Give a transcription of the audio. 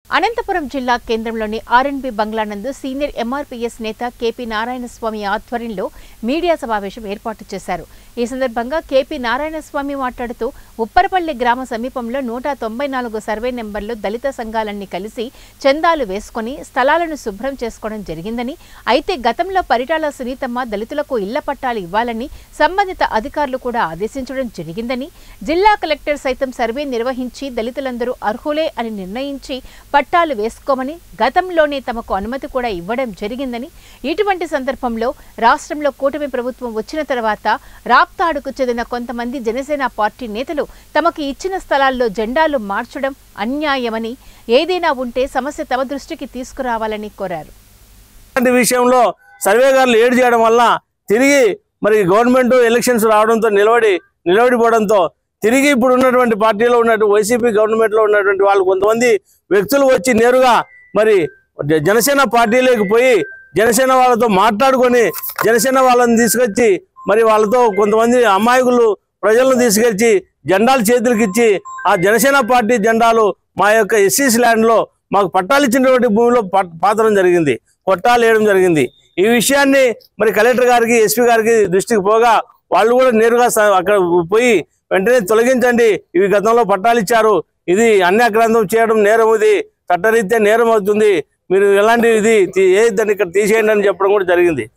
అనంతపురం జిల్లా కేంద్రంలోని ఆర్ఎన్బి బంగ్లా నందు సీనియర్ ఎంఆర్పీఎస్ నేత కేపీ నారాయణస్వామి ఆధ్వర్యంలో మీడియా సమావేశం ఏర్పాటు చేశారు. ఈ సందర్భంగా కేపీ నారాయణస్వామి మాట్లాడుతూ ఉప్పరపల్లి గ్రామ సమీపంలో 194 సర్వే నెంబర్లో దళిత సంఘాలన్నీ కలిసి చందాలు వేసుకుని స్థలాలను శుభ్రం చేసుకోవడం జరిగిందని, అయితే గతంలో పరిటాల సునీతమ్మ దళితులకు ఇళ్ల పట్టాలు ఇవ్వాలని సంబంధిత అధికారులు కూడా ఆదేశించడం జరిగిందని, జిల్లా కలెక్టర్ సైతం సర్వే నిర్వహించి దళితులందరూ అర్హులే అని నిర్ణయించి పట్టాలు వేసుకోమని గతంలోనే తమకు అనుమతి కూడా ఇవ్వడం జరిగిందని, ఇటువంటి సందర్భంలో రాష్ట్రంలో కూటమి ప్రభుత్వం వచ్చిన తర్వాత రాప్తాడుకు చెందిన కొంతమంది జనసేన పార్టీ నేతలు తమకు ఇచ్చిన స్థలాల్లో జెండాలు మార్చడం అన్యాయమని, ఏదైనా ఉంటే సమస్య తమ దృష్టికి తీసుకురావాలని కోరారు. విషయంలో సర్వేగారులు ఏడు చేయడం వల్ల తిరిగి మరి గవర్నమెంట్ ఎలక్షన్స్ రావడంతో నిలబడిపోవడంతో తిరిగి ఇప్పుడు ఉన్నటువంటి పార్టీలో ఉన్నటువంటి వైసీపీ గవర్నమెంట్లో ఉన్నటువంటి వాళ్ళు కొంతమంది వ్యక్తులు వచ్చి నేరుగా మరి జనసేన పార్టీలోకి పోయి జనసేన వాళ్ళతో మాట్లాడుకొని జనసేన వాళ్ళని తీసుకొచ్చి మరి వాళ్ళతో కొంతమంది అమాయకులు ప్రజలను తీసుకొచ్చి జెండాలు చేతులకు ఇచ్చి ఆ జనసేన పార్టీ జెండాలు మా యొక్క ఎస్సీస్ ల్యాండ్లో మాకు పట్టాలు ఇచ్చినటువంటి భూమిలో పాతడం జరిగింది, కొట్టాలు వేయడం జరిగింది. ఈ విషయాన్ని మరి కలెక్టర్ గారికి ఎస్పీ గారికి దృష్టికి పోగా వాళ్ళు కూడా నేరుగా అక్కడ పోయి వెంటనే తొలగించండి, ఇవి గతంలో పట్టాలు ఇచ్చారు, ఇది అన్యాక్రాంతం చేయడం నేరం, ఇది చట్టరీత్యా నేరం అవుతుంది, మీరు ఎలాంటి ఇది దాన్ని ఇక్కడ తీసేయండి అని చెప్పడం కూడా జరిగింది.